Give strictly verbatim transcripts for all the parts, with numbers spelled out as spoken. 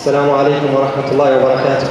السلام عليكم ورحمة الله وبركاته.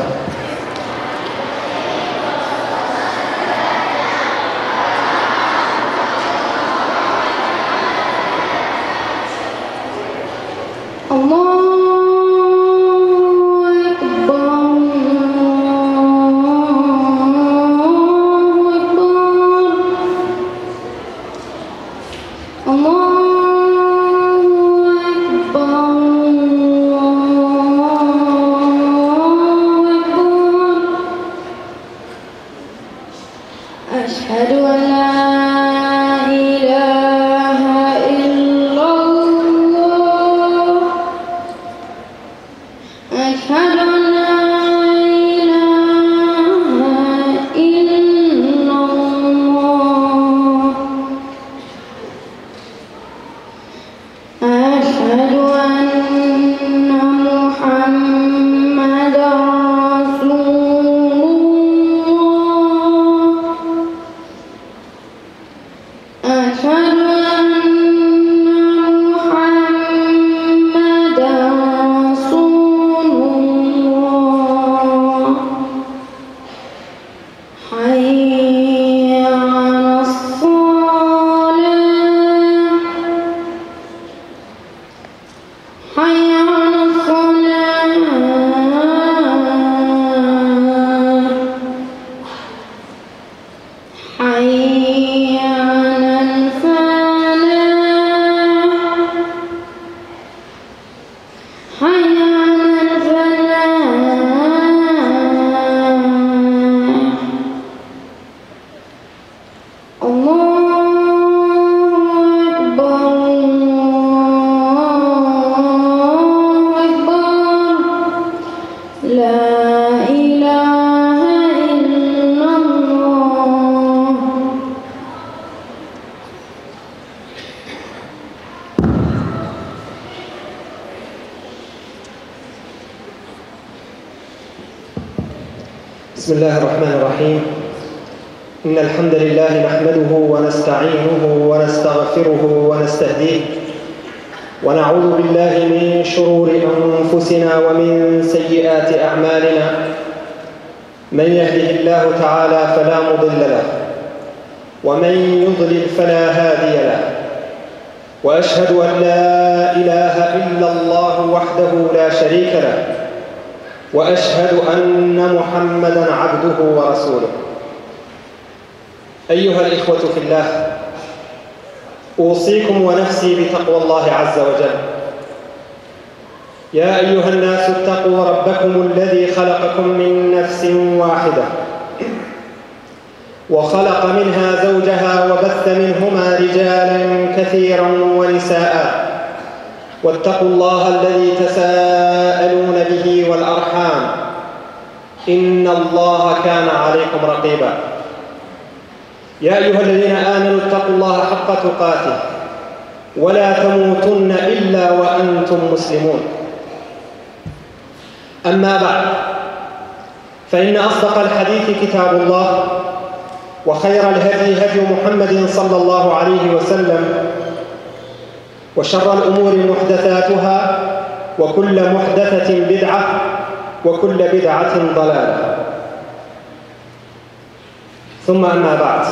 بسم الله الرحمن الرحيم. إن الحمد لله نحمده ونستعينه ونستغفره ونستهديه ونعوذ بالله من شرور أنفسنا ومن سيئات أعمالنا. من يهده الله تعالى فلا مضل له ومن يضلل فلا هادي له، وأشهد أن لا إله إلا الله وحده لا شريك له، وأشهد أن محمدًا عبده ورسوله. أيها الإخوة في الله، أوصيكم ونفسي بتقوى الله عز وجل. يا أيها الناس اتقوا ربكم الذي خلقكم من نفس واحدة وخلق منها زوجها وبث منهما رجالاً كثيراً ونساءً، واتقوا الله الذي تساءلون به والأرحام، إن الله كان عليكم رقيبا. يا أيها الذين آمنوا اتقوا الله حق تقاته ولا تموتن إلا وأنتم مسلمون. أما بعد، فإن أصدق الحديث كتاب الله، وخير الهدي هدي محمد صلى الله عليه وسلم، وشر الأمور محدثاتها، وكل محدثة بدعة، وكل بدعة ضلالة. ثم أما بعد.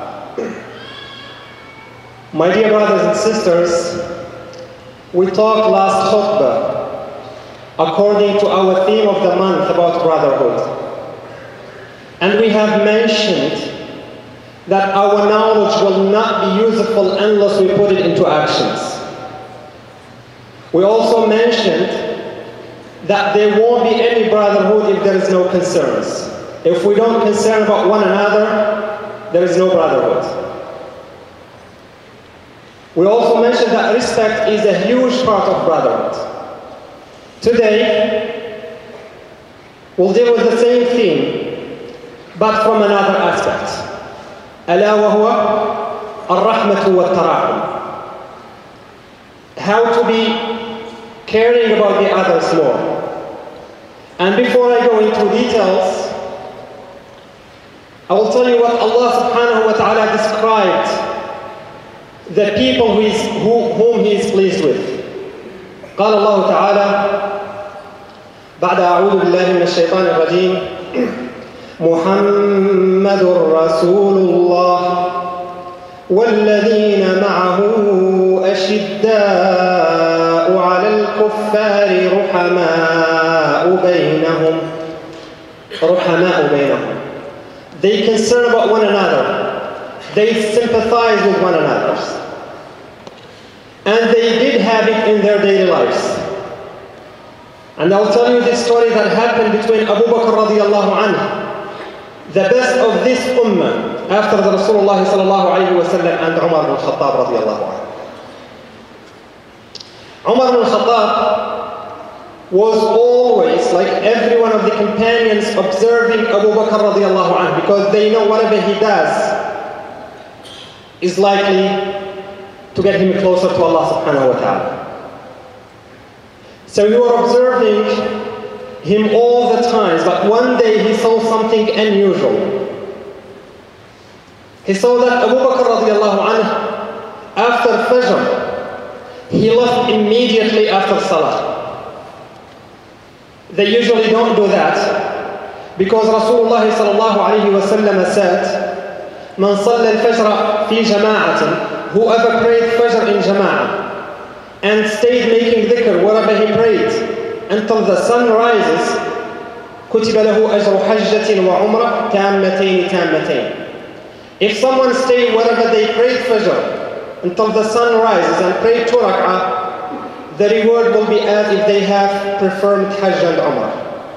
My dear brothers and sisters, we talked last khutbah according to our theme of the month about brotherhood. And we have mentioned that our knowledge will not be useful unless we put it into actions. We also mentioned that there won't be any brotherhood if there is no concerns. If we don't concern about one another, there is no brotherhood. We also mentioned that respect is a huge part of brotherhood. Today, we'll deal with the same theme, but from another aspect. ألا وهو الرحمة والتراحم. How to be caring about the others more. And before I go into details, I will tell you what Allah subhanahu wa ta'ala described the people who is, who, whom He is pleased with. قال الله تعالى بعد أعوذ بالله من الشيطان الرجيم محمد رسول الله والذين معه أشداء على الكفار رحماء بينهم رحماء بينهم. They concern about one another. They sympathize with one another. And they did have it in their daily lives. And I'll tell you this story that happened between Abu Bakr radiallahu anhu, the best of this ummah, after the Rasulullah sallallahu alayhi wa sallam, and Umar ibn Khattab radiallahu anhu. Umar ibn Khattab was always, like every one of the companions, observing Abu Bakr radiallahu anhu, because they know whatever he does is likely to get him closer to Allah subhanahu wa ta'ala. So you were observing him all the time, but one day he saw something unusual. He saw that Abu Bakr radiallahu anhu, after Fajr, he left immediately after Salah. They usually don't do that because Rasulullah sallallahu alayhi wa sallam said, "Man salla al-fajr fi jama'atin," whoever prayed Fajr in jama'ah and stayed making dhikr wherever he prayed until the sun rises, كُتِبَ لَهُ أَجْرُ حَجَّةٍ وَعُمْرَةٍ تَامَّتَيْنِ تَامَّتَيْنِ. If someone stayed wherever they prayed Fajr until the sun rises and prayed two rak'ah, the reward will be as if they have performed Hajj and Umrah.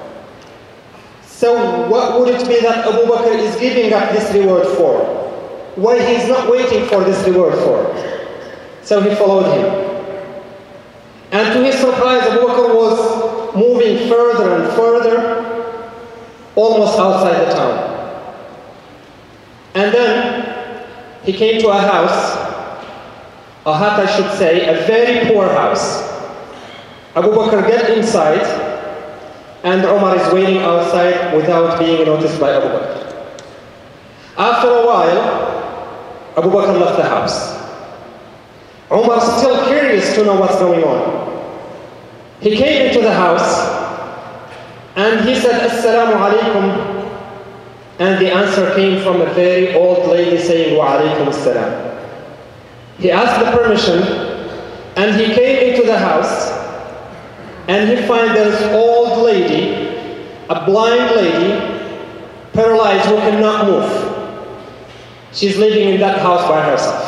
So what would it be that Abu Bakr is giving up this reward for? Why he's not waiting for this reward for? So he followed him. And to his surprise, Abu Bakr was moving further and further, almost outside the town. And then he came to a house, a hut I should say, a very poor house. Abu Bakr gets inside, and Umar is waiting outside without being noticed by Abu Bakr. After a while, Abu Bakr left the house. Umar is still curious to know what's going on. He came into the house, and he said, "Assalamu alaikum," and the answer came from a very old lady saying, "Wa alaikum assalam." He asked the permission, and he came into the house, and he finds this old lady, a blind lady, paralyzed, who cannot move. She's living in that house by herself.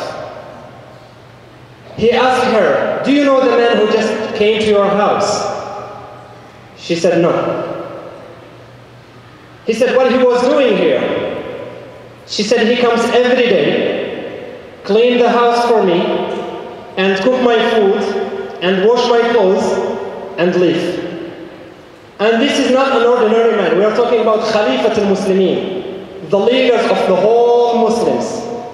He asked her, "Do you know the man who just came to your house?" She said, "No." He said, "What he was doing here?" She said, "He comes every day, clean the house for me, and cook my food, and wash my clothes, and leave." And this is not an ordinary man. We are talking about Khalifat al-Muslimin, the leaders of the whole Muslims.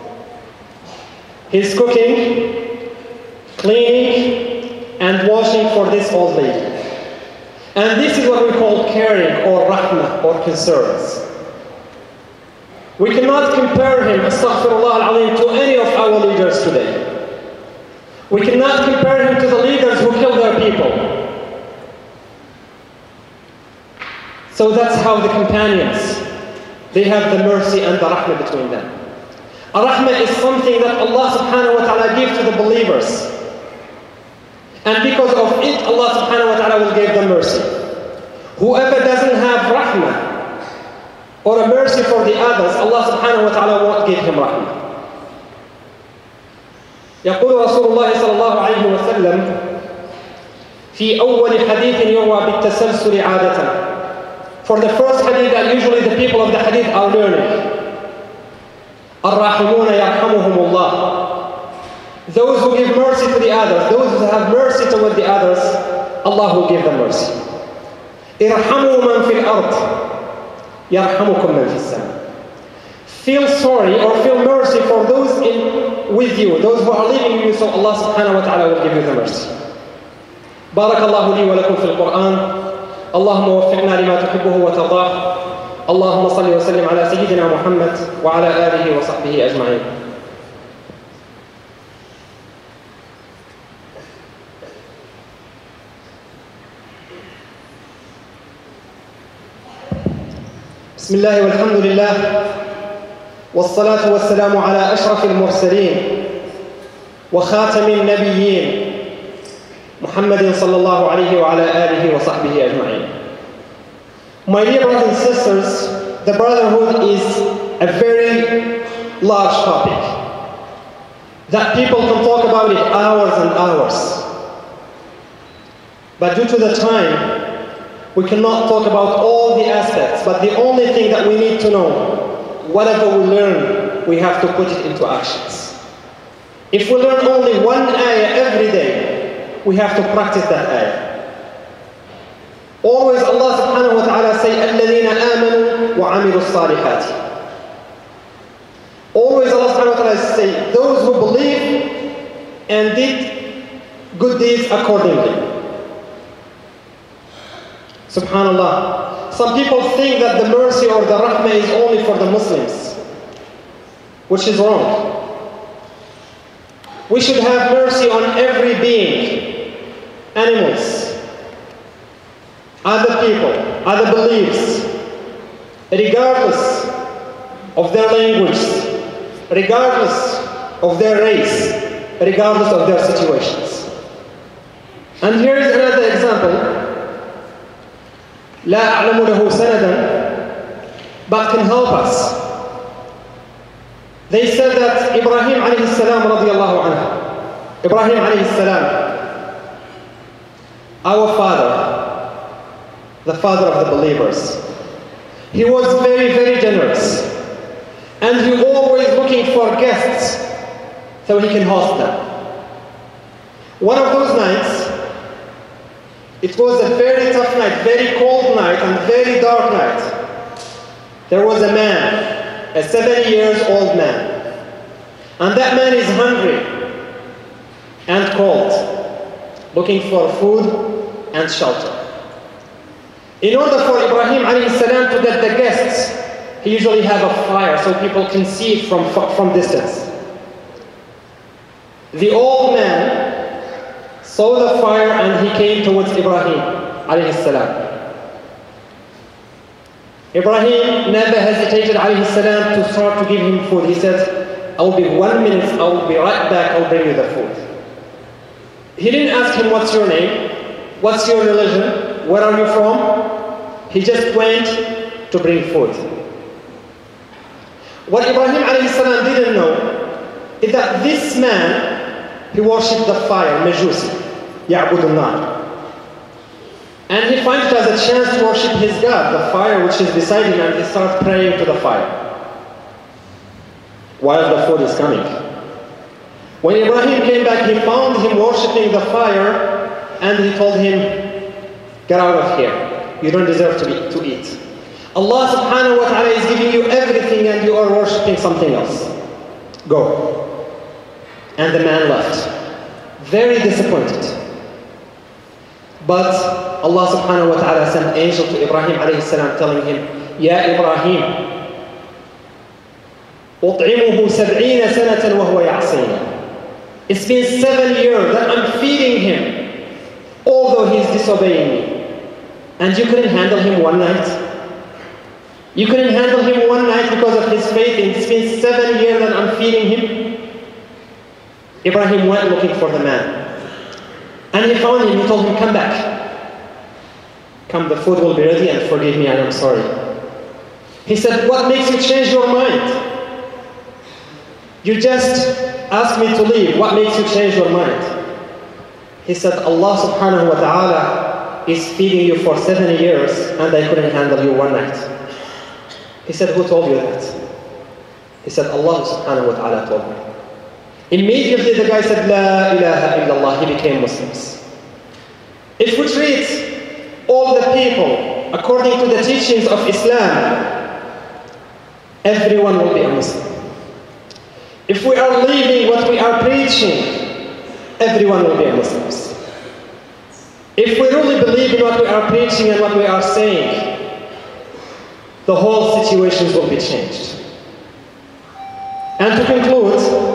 He's cooking, cleaning, and washing for this old lady. And this is what we call caring, or rahmah, or concerns. We cannot compare him, astaghfirullah al-azim, to any of our leaders today. We cannot compare him to the leaders who kill their people. So that's how the companions, they have the mercy and the rahmah between them. A rahmah is something that Allah subhanahu wa ta'ala gives to the believers. And because of it, Allah subhanahu wa ta'ala will give them mercy. Whoever doesn't have rahmah or a mercy for the others, Allah subhanahu wa ta'ala won't give him rahmah. يقول رسول الله صلى الله عليه وسلم في أول حديث يروى بالتسلسل عادة. For the first hadith that usually the people of the hadith are learning, الراحمون يرحمهم الله. Those who give mercy to the others, those who have mercy toward the others, Allah will give them mercy. ارحموا من في الأرض يرحمكم من في السماء. Feel sorry or feel mercy for those in with you, those who are living with you, so Allah subhanahu wa ta'ala will give you the mercy. بارك الله لي ولكم في القرآن. اللهم وفقنا لما تحبه وترضاه. اللهم صل وسلم على سيدنا محمد وعلى آله وصحبه أجمعين. بسم الله والحمد لله والصلاة والسلام على أشرف المرسلين وخاتم النبيين محمد صلى الله عليه وعلى آله وصحبه أجمعين. My dear brothers and sisters, the brotherhood is a very large topic that people can talk about it hours and hours. But due to the time, we cannot talk about all the aspects, but the only thing that we need to know, whatever we learn, we have to put it into actions. If we learn only one ayah every day, we have to practice that ayah. Always Allah subhanahu wa ta'ala say, الَّذِينَ آمَنُوا وَعَمِلُوا الصَّالِحَاتِ. Always Allah subhanahu wa ta'ala say, those who believe and did good deeds accordingly. Subhanallah. Some people think that the mercy or the rahmah is only for the Muslims, which is wrong. We should have mercy on every being, animals, other people, other beliefs, regardless of their language, regardless of their race, regardless of their situations. And here is another example. لا أعلم له سندا, but can help us. They said that Ibrahim alayhi salam radiyallahu anhu, Ibrahim alayhi salam, our father, the father of the believers, he was very, very generous, and he always looking for guests so he can host them. One of those nights, it was a very tough night, very cold night, and very dark night. There was a man, a seventy years old man. And that man is hungry and cold, looking for food and shelter. In order for Ibrahim alayhi salam to get the guests, he usually have a fire so people can see it from, from distance. The old man saw the fire and he came towards Ibrahim alayhi salam. Ibrahim never hesitated alayhi salam to start to give him food. He said, I'll be one minute, I'll be right back, I'll bring you the food. He didn't ask him, what's your name? What's your religion? Where are you from? He just went to bring food. What Ibrahim alayhi salam didn't know is that this man, he worshipped the fire, Majusi. يعبد النار. And he finds it as a chance to worship his God, the fire which is beside him, and he starts praying to the fire while the food is coming. When Ibrahim came back, he found him worshipping the fire, and he told him, get out of here, you don't deserve to, be, to eat. Allah subhanahu wa ta'ala is giving you everything and you are worshipping something else. Go. And the man left, very disappointed. But Allah subhanahu wa ta'ala sent an angel to Ibrahim alayhi salam telling him, Ya Ibrahim, أطعمه سبعين سنة وهو يعصيني. It's been seven years that I'm feeding him, although he's disobeying me. And you couldn't handle him one night? You couldn't handle him one night because of his faith? It's been seven years that I'm feeding him? Ibrahim went looking for the man. And he found him, he told him, come back. Come, the food will be ready and forgive me, and I'm sorry. He said, what makes you change your mind? You just asked me to leave, what makes you change your mind? He said, Allah subhanahu wa ta'ala is feeding you for seven years and I couldn't handle you one night. He said, who told you that? He said, Allah subhanahu wa ta'ala told me. Immediately the guy said, La ilaha illallah, he became Muslims. If we treat all the people according to the teachings of Islam, everyone will be a Muslim. If we are living what we are preaching, everyone will be a Muslim. If we really believe in what we are preaching and what we are saying, the whole situations will be changed. And to conclude,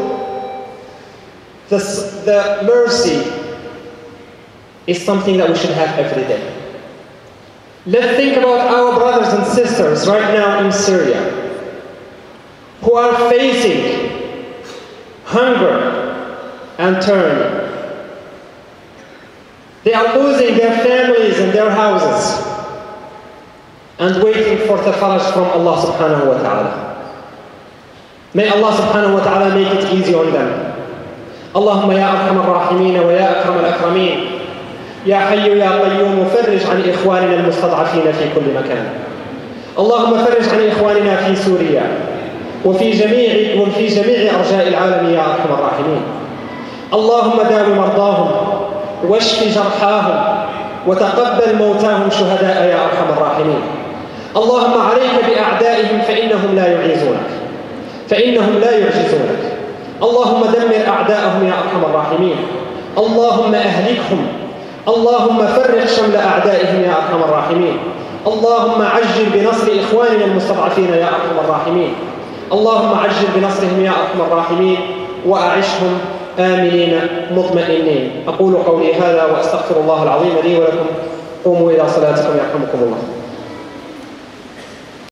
This, the mercy is something that we should have every day. Let's think about our brothers and sisters right now in Syria who are facing hunger and tyranny. They are losing their families and their houses and waiting for the faraj from Allah subhanahu wa ta'ala. May Allah subhanahu wa ta'ala make it easy on them. اللهم يا أرحم الراحمين ويا أكرم الأكرمين يا حي يا قيوم فرج عن إخواننا المستضعفين في كل مكان. اللهم فرج عن إخواننا في سوريا وفي جميع وفي جميع أرجاء العالم يا أرحم الراحمين. اللهم داو مرضاهم واشف جرحاهم وتقبل موتاهم شهداء يا أرحم الراحمين. اللهم عليك بأعدائهم فإنهم لا يعيزونك فإنهم لا يعجزونك. اللهم دمر أعداءهم يا أرحم الراحمين. اللهم أهلكهم. اللهم فرق شمل أعدائهم يا أرحم الراحمين. اللهم عجل بنصر إخواننا المستضعفين يا أرحم الراحمين. اللهم عجل بنصرهم يا أرحم الراحمين وأعشهم آمنين مطمئنين. أقول قولي هذا وأستغفر الله العظيم لي ولكم. قوموا إلى صلاتكم يرحمكم الله.